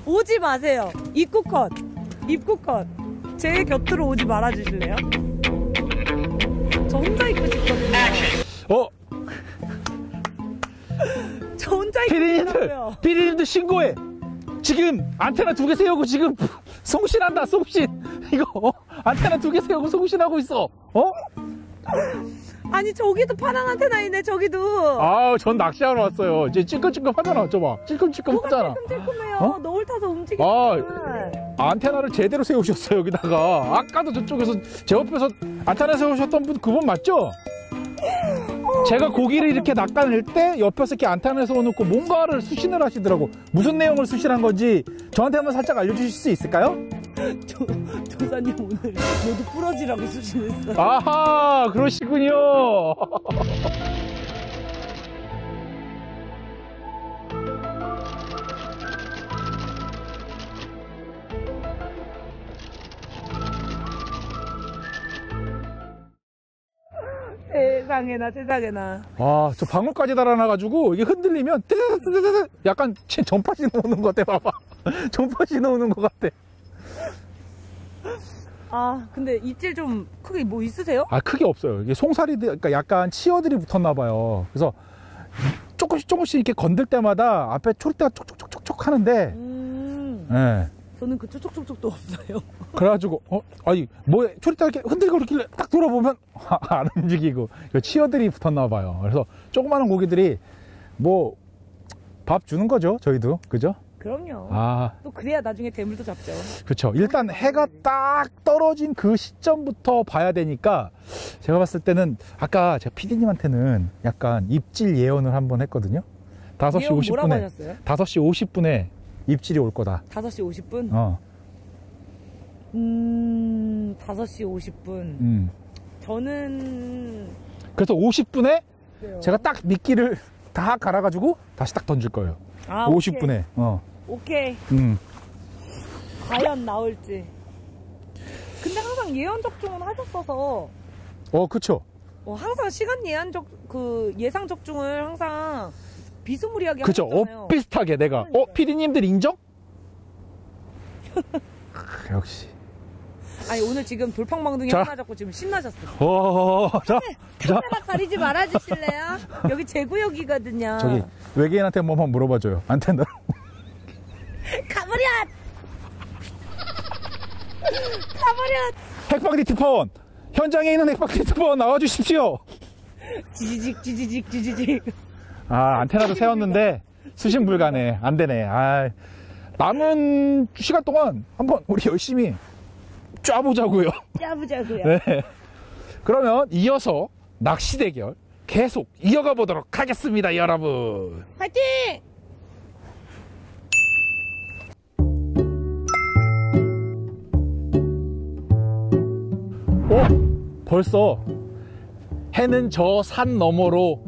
오지 마세요. 입구 컷. 입구 컷. 제 곁으로 오지 말아 주실래요? 저 혼자 있고 싶거든요. 저 혼자 있고 싶어요. 피디님들 신고해. 지금 안테나 2개 세우고 지금 송신한다, 송신. 이거 안테나 2개 세우고 송신하고 있어. 아니 저기도 파란 안테나 있네. 저기도. 전 낚시하러 왔어요. 이제 찔끔찔끔 하잖아. 저봐, 찔끔찔끔 하잖아. 찔끔찔끔해요. 노을 타서 움직이는. 안테나를 제대로 세우셨어요. 여기다가 아까도 저쪽에서 제 옆에서 안테나 세우셨던 분 그분 맞죠? 제가 고기를 이렇게 낚아낼 때 옆에서 이렇게 안테나 세워놓고 뭔가를 수신을 하시더라고. 무슨 내용을 수신한 건지 저한테 한번 살짝 알려주실 수 있을까요? 조사님 오늘 모두 부러지라고 수신했어요. 아하, 그러시군요. 세상에나 세상에나. 저 방울까지 달아놔가지고 이게 흔들리면 뜨드드드드 약간 전파 신호 오는 것 같아. 봐봐. 전파 신호 오는 것 같아. 근데 입질 좀 크게 뭐 있으세요? 크게 없어요. 이게 송사리들, 그러니까 약간 치어들이 붙었나 봐요. 그래서 조금씩 이렇게 건들 때마다 앞에 초리대가 촉촉촉촉 하는데, 네. 저는 그 촉촉촉촉도 없어요. 그래가지고 뭐 초리대가 이렇게 흔들고 이렇게 딱 돌아보면 안 움직이고 치어들이 붙었나 봐요. 그래서 조그마한 고기들이 뭐 밥 주는 거죠, 저희도. 그죠? 그럼요. 또 그래야 나중에 대물도 잡죠. 그렇죠. 일단 해가 딱 떨어진 그 시점부터 봐야 되니까 제가 봤을 때는 아까 제가 PD님한테는 약간 입질 예언을 한번 했거든요. 5시 50분에 뭐라고 하셨어요? 5시 50분에 입질이 올 거다. 5시 50분? 5시 50분. 저는 그래서 50분에 그래요. 제가 딱 미끼를 다 갈아가지고 다시 딱 던질 거예요. 50분에. 오케이. 과연 나올지. 근데 항상 예언 적중은 하셨어서. 그쵸. 항상 시간 예상 적중을 항상 비스무리하게 그쵸. 하셨잖아요. 비슷하게 내가. 피디님들 인정? 역시. 아니 오늘 지금 돌팡망둥이 하나 잡고 지금 신나셨어요. 카메라 가리지 말아주실래요? 여기 제 구역이거든요. 저기 외계인한테 한번 물어봐줘요. 안테나. 가버려! 핵방디 특파원! 현장에 있는 핵방디 특파원 나와주십시오! 지지직. 안테나도 세웠는데 수신 불가네. 안 되네. 남은 시간 동안 한번 우리 열심히 쫙보자고요. 짜보자고요. 네. 그러면 이어서 낚시 대결 계속 이어가 보도록 하겠습니다, 여러분. 파이팅! 벌써 해는 저 산 너머로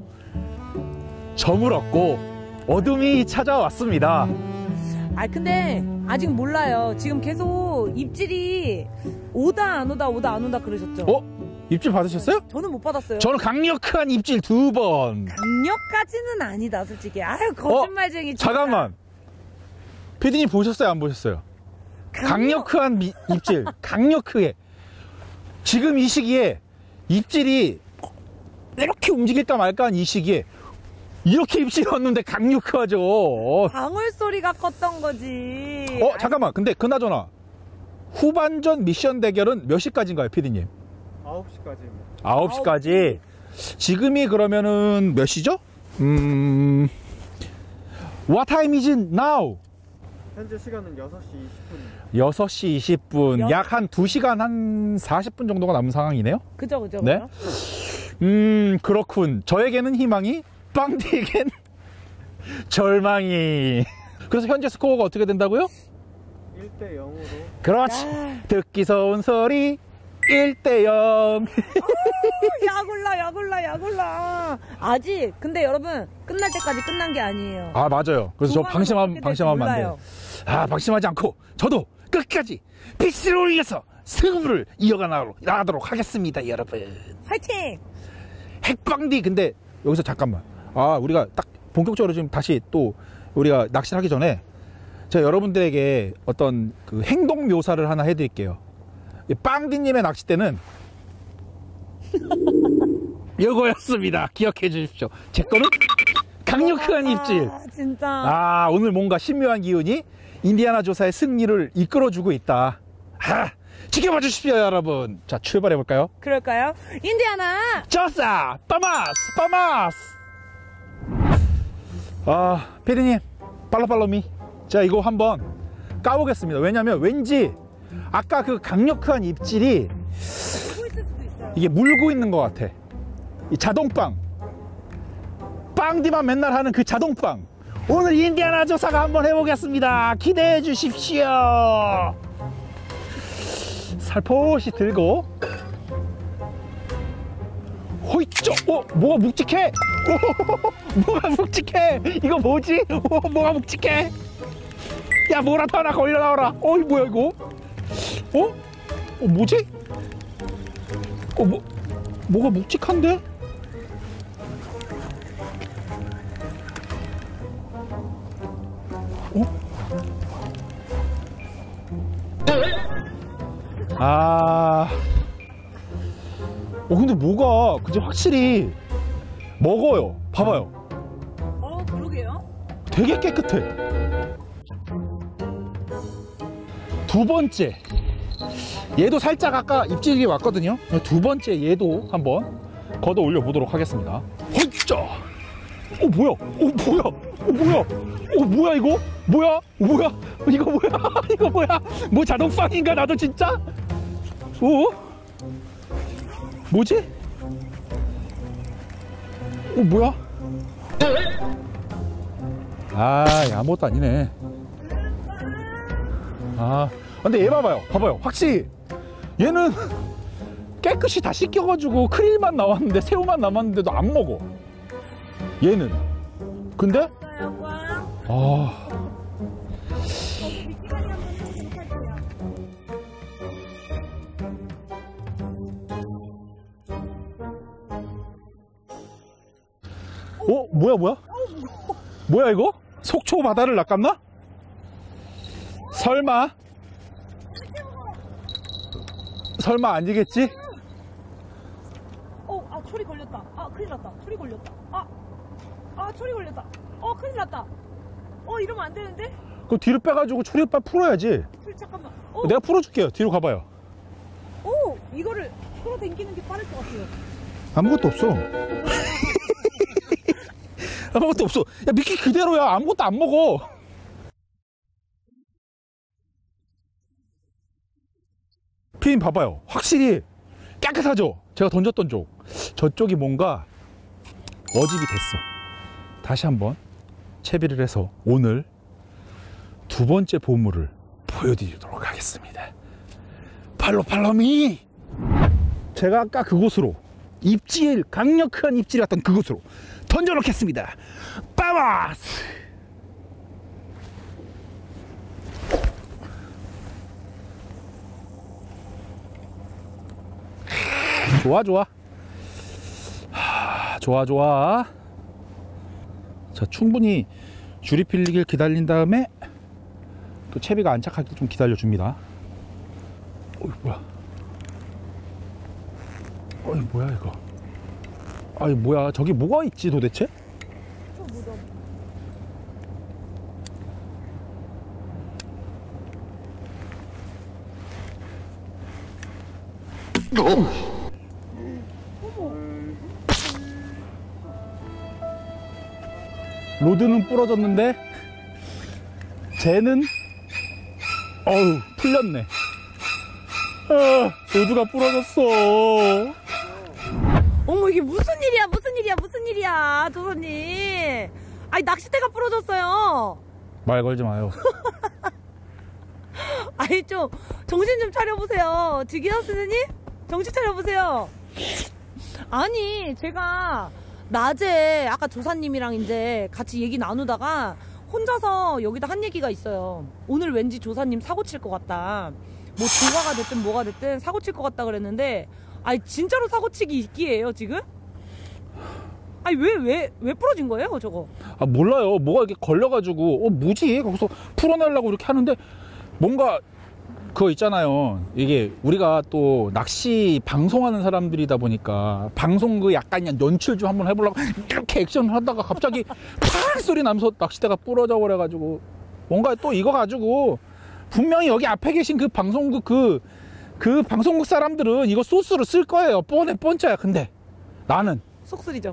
저물었고 어둠이 찾아왔습니다. 근데 아직 몰라요. 지금 계속 입질이 오다 안 오다 그러셨죠? 입질 받으셨어요? 저는 못 받았어요. 저는 강력한 입질 2번. 강력까지는 아니다, 솔직히. 거짓말쟁이. 잠깐만. 피디님 보셨어요, 안 보셨어요? 강력한 입질. 강력하게. 지금 이 시기에 입질이 이렇게 움직일까 말까 한 이 시기에 이렇게 입질이 왔는데 강력하죠. 방울 소리가 컸던 거지. 잠깐만. 근데 그나저나 후반전 미션 대결은 몇 시까지인가요, 피디님? 9시까지. 9시까지. 지금이 그러면은 몇 시죠? What time is it now? 현재 시간은 6시 20분. 6시 20분. 약 한 2시간 한 40분 정도가 남은 상황이네요? 그죠. 네? 그렇군. 저에게는 희망이, 빵디에겐 절망이. 그래서 현재 스코어가 어떻게 된다고요? 1대 0으로. 그렇지. 듣기서운 소리 1대 0. 야굴라. 아직. 근데 여러분, 끝날 때까지 끝난 게 아니에요. 맞아요. 그래서 저 방심하면 안 돼요. 방심하지 않고 저도 끝까지 빛을 올려서 승부를 이어가도록 하겠습니다, 여러분. 화이팅! 핵방디. 근데 여기서 잠깐만. 우리가 딱 본격적으로 지금 다시 또 우리가 낚시를 하기 전에 제가 여러분들에게 어떤 그 행동 묘사를 하나 해드릴게요. 이 빵디님의 낚싯대는 이거였습니다. 기억해 주십시오. 제 거는 강력한 입질. 진짜. 오늘 뭔가 신묘한 기운이 인디아나 조사의 승리를 이끌어주고 있다. 지켜봐 주십시오, 여러분. 자, 출발해 볼까요? 그럴까요? 인디아나 조사 빠마스. 피디님, 팔로미. 자, 이거 한번 까보겠습니다. 왜냐면 왠지 아까 그 강력한 입질이 이게 물고 있는 것 같아. 이 자동빵. 빵디만 맨날 하는 그 자동빵. 오늘 인디아나 조사가 한번 해보겠습니다. 기대해 주십시오. 살포시 들고 호이쪼. 뭐가 묵직해. 뭐가 묵직해. 이거 뭐지? 뭐가 묵직해. 야, 뭐라도 하나 걸려 나와라. 뭐야 이거. 뭐지? 뭐가 묵직한데? 근데 뭐가 그지 확실히 먹어요. 봐봐요. 그러게요. 되게 깨끗해. 두 번째, 얘도 살짝 아까 입질이 왔거든요. 두 번째 얘도 한번 걷어 올려 보도록 하겠습니다. 헐짜. 뭐야? 뭐야 이거? 뭐야? 이거 뭐야? 이거 뭐야? 뭐 자동빵인가 나도 진짜? 뭐지? 뭐야? 아무것도 아니네. 근데 얘 봐봐요. 확실히 얘는 깨끗이 다 씻겨가지고 크릴만 나왔는데 새우만 남았는데도 안 먹어. 얘는. 근데 뭐야 이거? 속초 바다를 낚았나? 설마 아니겠지? 초리 걸렸다. 큰일 났다. 초리 걸렸다. 초리 걸렸다. 큰일 났다. 이러면 안 되는데? 그거 뒤로 빼가지고 초리 빨리 풀어야지. 잠깐만. 내가 풀어줄게요. 뒤로 가봐요. 이거를 풀어당기는 게 빠를 것 같아요. 아무것도 없어. 아무것도 없어. 야, 미끼 그대로야. 아무것도 안 먹어. 피디님 봐봐요. 확실히 깨끗하죠? 제가 던졌던 쪽. 저쪽이 뭔가 어집이 됐어. 다시 한번 채비를 해서 오늘 두 번째 보물을 보여드리도록 하겠습니다. 팔로미. 제가 아까 그곳으로 강력한 입질이 왔던 그곳으로 던져놓겠습니다. 빠마스. 좋아. 자, 충분히 줄이 필리길 기다린 다음에 또 채비가 안착하기 좀 기다려줍니다. 뭐야 이거. 뭐야, 저기 뭐가 있지 도대체? 로드는 부러졌는데 쟤는 풀렸네. 로드가 부러졌어. 어머, 이게 무슨 일이야 조선님. 낚싯대가 부러졌어요. 말 걸지 마요. 좀 정신 좀 차려보세요. 지기현 선생님, 정신 차려보세요. 제가 낮에 아까 조사님이랑 이제 같이 얘기 나누다가 혼자서 여기다 한 얘기가 있어요. 오늘 왠지 조사님 사고 칠 것 같다. 뭐 조가가 됐든 뭐가 됐든 사고 칠 것 같다 그랬는데 진짜로 사고 치기 있기예요 지금? 아니 왜 부러진 거예요 저거? 아 몰라요. 뭐가 이렇게 걸려가지고 뭐지? 거기서 풀어내려고 이렇게 하는데 뭔가 그거 있잖아요. 이게 우리가 또 낚시 방송하는 사람들이다 보니까 방송 그 약간 연출 좀 한번 해보려고 이렇게 액션을 하다가 갑자기 팍 소리 나면서 낚싯대가 부러져 버려가지고 뭔가 또 이거 가지고 분명히 여기 앞에 계신 그 방송국 그 방송국 사람들은 이거 소스로 쓸 거예요. 뻔해 뻔짜야. 근데 나는 속쓰리죠.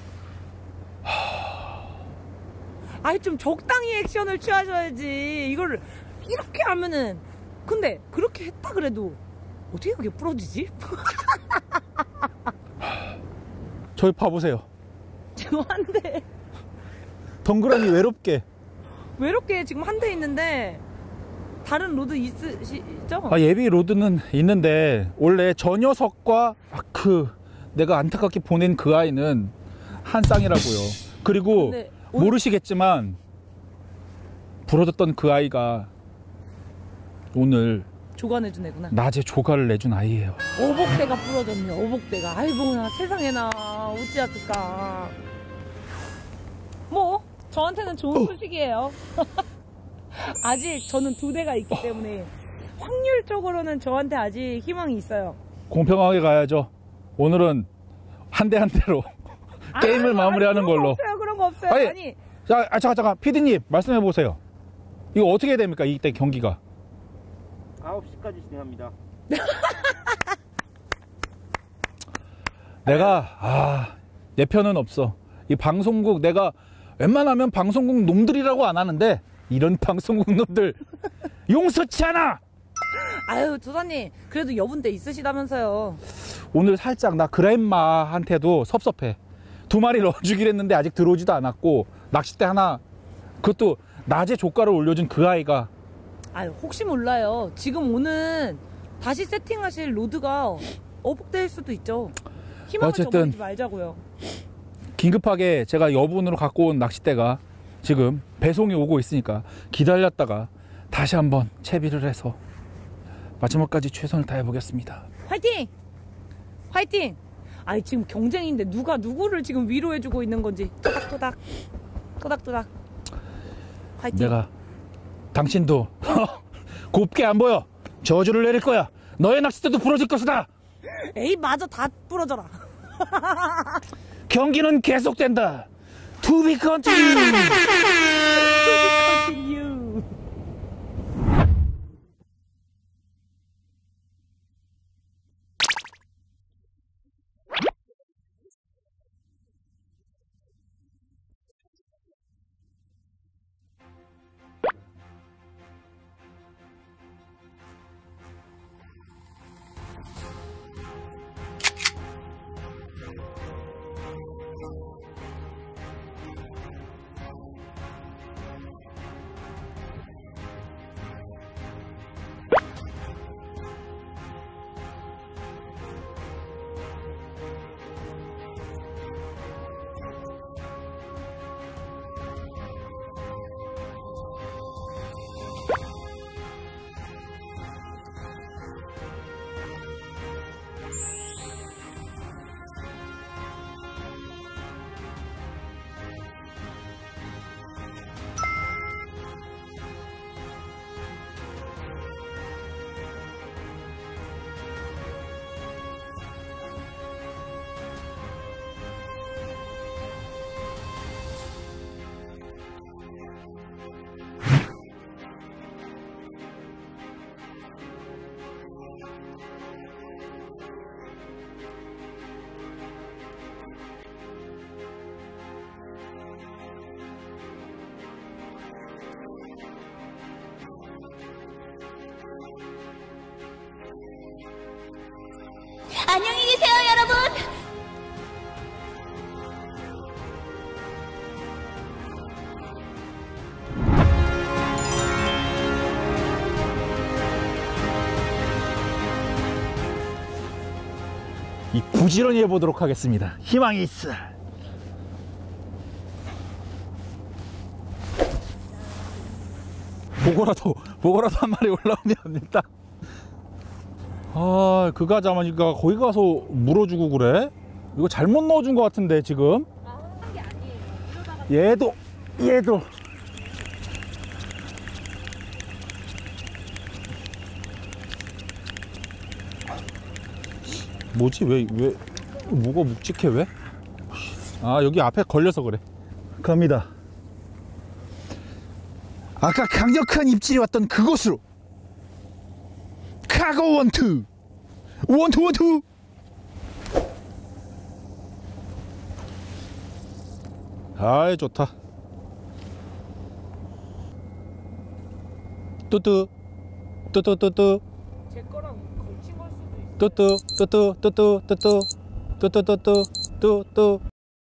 아니 좀 적당히 액션을 취하셔야지. 이걸 이렇게 하면은. 근데 그렇게 했다 그래도 어떻게 그게 부러지지? 저기 봐보세요. 지금 한 대 덩그러니 외롭게 지금 한 대 있는데 다른 로드 있으시죠? 예비 로드는 있는데 원래 저 녀석과 내가 안타깝게 보낸 그 아이는 한 쌍이라고요. 그리고 모르시겠지만 부러졌던 그 아이가 오늘 조간해준 애구나. 낮에 조가를 내준 아이예요. 오복대가 부러졌네요. 오복대가. 아이고 나 세상에나 어찌했을까. 뭐 저한테는 좋은 소식이에요. 아직 저는 2대가 있기 때문에 확률적으로는 저한테 아직 희망이 있어요. 공평하게 가야죠. 오늘은 한 대 한 대로 게임을 마무리하는 걸로. 그런 거 없어요. 아니. 잠깐 피디님 말씀해 보세요. 이거 어떻게 해야 됩니까? 이때 경기가 9시까지 진행합니다. 내가 내 편은 없어. 이 방송국 내가 웬만하면 방송국 놈들이라고 안 하는데 이런 방송국 놈들 용서치 않아. 아유 조사님 그래도 여분대 있으시다면서요. 오늘 살짝 나 그랜마한테도 섭섭해. 2마리 넣어주기로 했는데 아직 들어오지도 않았고 낚싯대 하나 그것도 낮에 조가를 올려준 그 아이가 아유 혹시 몰라요. 지금 오는 다시 세팅하실 로드가 어복될 수도 있죠. 희망을 저버리지 말자고요. 긴급하게 제가 여분으로 갖고 온 낚싯대가 지금 배송이 오고 있으니까 기다렸다가 다시 한번 채비를 해서 마지막까지 최선을 다해 보겠습니다. 화이팅! 화이팅! 아니 지금 경쟁인데 누가 누구를 지금 위로해주고 있는 건지 토닥토닥 화이팅! 내가 당신도 곱게 안 보여. 저주를 내릴 거야. 너의 낚싯대도 부러질 것이다. 에이 마저 다 부러져라. 경기는 계속된다. To be continued. 안녕히 계세요, 여러분. 이 부지런히 해보도록 하겠습니다. 희망이 있어. 보고라도 한 마리 올라오면 일단 그가 자마니까 거기 가서 물어주고 그래? 이거 잘못 넣어준 것 같은데 지금. 얘도 뭐지? 왜 뭐가 묵직해? 왜? 아, 여기 앞에 걸려서 그래. 갑니다. 아까 강력한 입질이 왔던 그곳으로 카고 원투 아이, 좋다. 뚜뚜 제 거랑 걸친 걸 수도 있어. 뚜뚜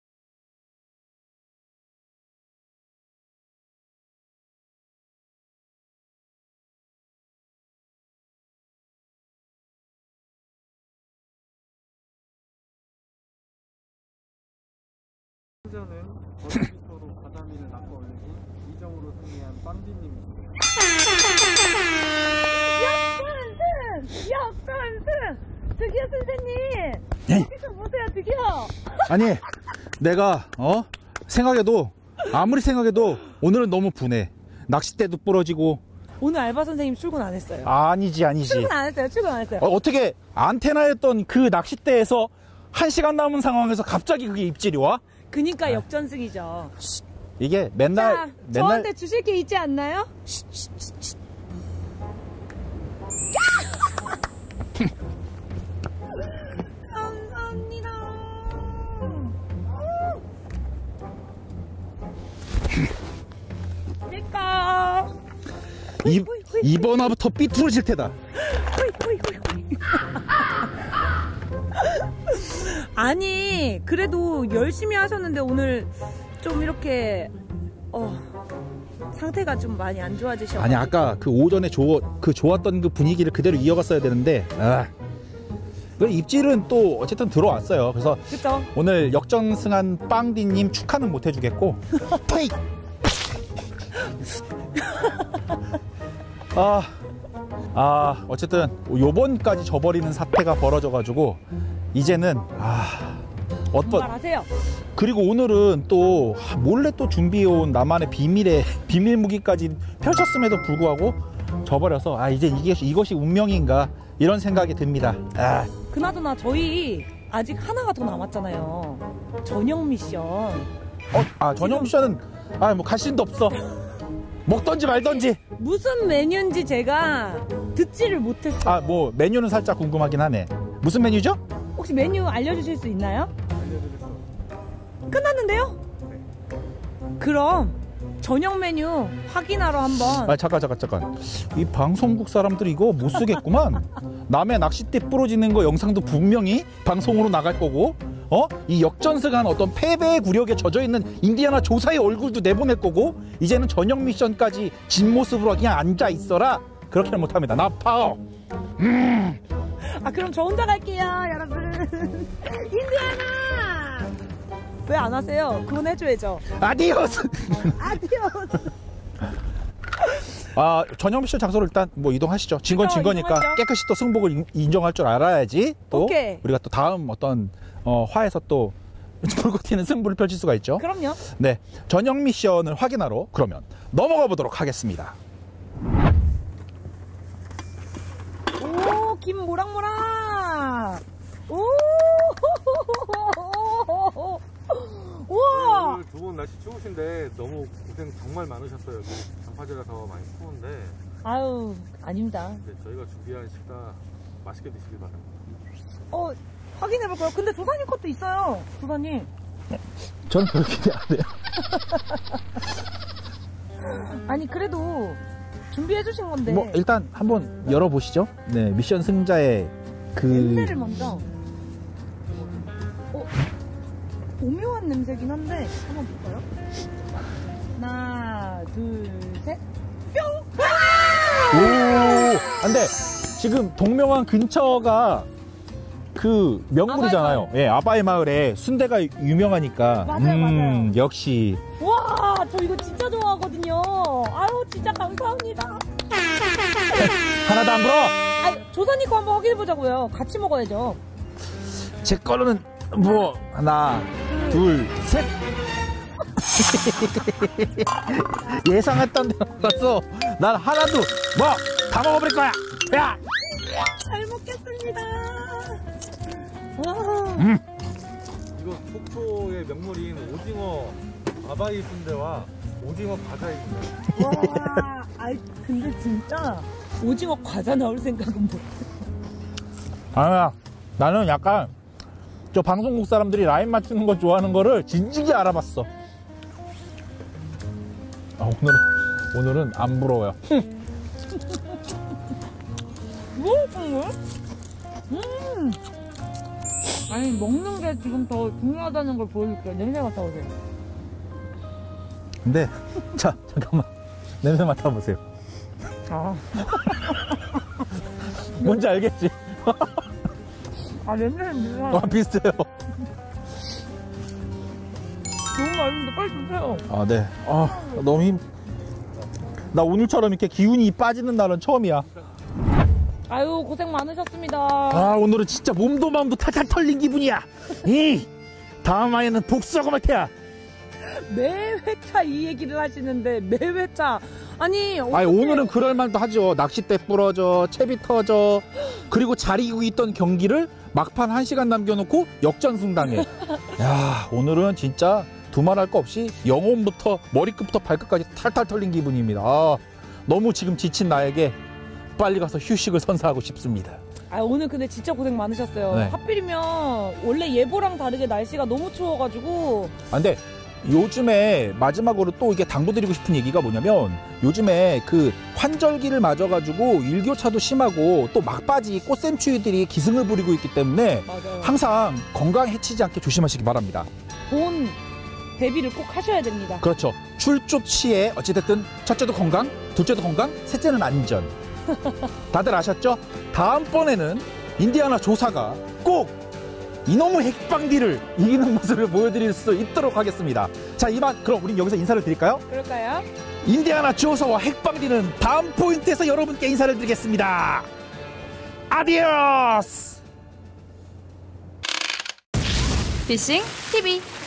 승자는 버디비터로 가자미를 낚아 올리고 2점으로 승리한 빵디님입니다. 역전승! 드디어 선생님! 여기서 보세요, 드디어! 아니, 내가 아무리 생각해도 오늘은 너무 분해. 낚싯대도 부러지고. 오늘 알바 선생님 출근 안 했어요. 아니지. 출근 안 했어요. 어떻게 안테나였던 그 낚싯대에서 1시간 남은 상황에서 갑자기 그게 입질이 와? 그니까 역전승이죠. 이게 자, 맨날 저한테 주실 게 있지 않나요? 감사합니다. 내꺼. 이번 화부터 삐뚤어질 테다. 아니, 그래도 열심히 하셨는데 오늘 좀 이렇게 상태가 좀 많이 안 좋아지셔. 아니, 아까 그 오전에 좋았던 그 분위기를 그대로 이어갔어야 되는데, 그 입질은 또 어쨌든 들어왔어요. 그래서 그쵸? 오늘 역전승한 빵디님 축하는 못 해주겠고. 토익! 어쨌든 요번까지 져버리는 사태가 벌어져가지고 이제는 분발하세요. 그리고 오늘은 또 몰래 또 준비해온 나만의 비밀 무기까지 펼쳤음에도 불구하고 져버려서 이제 이것이 운명인가 이런 생각이 듭니다. 그나저나 저희 아직 하나가 더 남았잖아요. 저녁 미션. 저녁 미션은 뭐 갈 수도 없어. 먹던지 말던지. 무슨 메뉴인지 제가 듣지를 못했어요. 뭐 메뉴는 살짝 궁금하긴 하네. 무슨 메뉴죠? 혹시 메뉴 알려주실 수 있나요? 끝났는데요? 그럼 저녁 메뉴 확인하러 한번. 잠깐. 이 방송국 사람들 이거 못 쓰겠구만. 남의 낚싯대 부러지는 거 영상도 분명히 방송으로 나갈 거고, 이 역전승한 어떤 패배의 굴욕에 젖어있는 인디아나 조사의 얼굴도 내보낼 거고, 이제는 저녁 미션까지 진 모습으로 그냥 앉아 있어라. 그렇게는 못합니다. 나파오. 그럼 저 혼자 갈게요, 여러분. 인디아나! 왜 안 하세요? 그건 해줘야죠. 아디오스. 저녁 미션 장소를 일단 뭐 이동하시죠. 진 건 진 거니까 이동하죠. 깨끗이 또 승복을 인정할 줄 알아야지. 또 오케이. 우리가 또 다음 어떤 화에서 또 불고 튀는 승부를 펼칠 수가 있죠. 그럼요. 네, 저녁 미션을 확인하러 그러면 넘어가 보도록 하겠습니다. 오, 김 모락모락. 오, 우와. 오늘 두 분 날씨 추우신데 너무 고생 정말 많으셨어요. 장파제라서 많이 추운데 아유, 아닙니다. 저희가 준비한 식사 맛있게 드시길 바랍니다. 확인해볼까요? 근데 조사님 것도 있어요. 조사님. 저는 그렇게 안 돼요. 아니, 그래도 준비해주신 건데. 뭐 일단 한번 열어보시죠. 네, 미션 승자의 냄새를 먼저. 오묘한 냄새긴 한데 한번 볼까요? 하나, 둘, 셋, 뿅! 근데 지금 동명항 근처가 그 명물이잖아요. 아바이 예, 아바이 마을에 순대가 유명하니까. 맞아요. 역시. 와, 저 이거 진짜 좋아하거든요. 아유, 진짜 감사합니다. 하나도 안 불어. 조사님 거 한번 확인해보자고요. 같이 먹어야죠. 제 거는 뭐 하나, 둘, 셋. 예상했던 대로 갔어. 난 하나도 뭐 다 먹어버릴 거야. 야. 잘 먹겠습니다. 와. 이거 속초의 명물인 오징어 아바이 순대와 오징어 과자의 순대. 와. 아이 근데 진짜 오징어 과자 나올 생각은 못. 아니야. 나는 약간 저 방송국 사람들이 라인 맞추는 거 좋아하는 거를 진지하게 알아봤어. 아, 오늘은 안 부러워요. 아니 먹는 게 지금 더 중요하다는 걸 보여줄게요. 냄새 맡아보세요. 근데 자 잠깐만 냄새 맡아보세요. 아, 뭔지 알겠지? 아 냄새는 비슷하다. 비슷해요. 너무 맛있는데 빨리 주세요. 아, 네. 너무 나 오늘처럼 이렇게 기운이 빠지는 날은 처음이야. 아유 고생 많으셨습니다. 아, 오늘은 진짜 몸도 마음도 탈탈 털린 기분이야. 다음 화에는 복수하고 말 테야. 매 회차 이 얘기를 하시는데 매 회차 아니 어떻게... 오늘은 그럴 만도 하죠. 낚싯대 부러져, 채비 터져, 그리고 잘 이기고 있던 경기를 막판 1시간 남겨놓고 역전승당해. 야, 오늘은 진짜 두말할 거 없이 영혼부터 머리끝부터 발끝까지 탈탈 털린 기분입니다. 너무 지금 지친 나에게 빨리 가서 휴식을 선사하고 싶습니다. 아 오늘 근데 진짜 고생 많으셨어요. 네. 하필이면 원래 예보랑 다르게 날씨가 너무 추워가지고. 근데 요즘에 마지막으로 또 이게 당부드리고 싶은 얘기가 뭐냐면 요즘에 그 환절기를 맞아가지고 일교차도 심하고 또 막바지 꽃샘추위들이 기승을 부리고 있기 때문에 맞아요. 항상 건강 해치지 않게 조심하시기 바랍니다. 본 대비를 꼭 하셔야 됩니다. 그렇죠. 출조 시에 어찌됐든 첫째도 건강, 둘째도 건강, 셋째는 안전. 다들 아셨죠? 다음번에는 인디아나 조사가 꼭 이놈의 핵방디를 이기는 모습을 보여드릴 수 있도록 하겠습니다. 자, 이만 그럼 우린 여기서 인사를 드릴까요? 그럴까요? 인디아나 조사와 핵방디는 다음 포인트에서 여러분께 인사를 드리겠습니다. 아디오스! 피싱 TV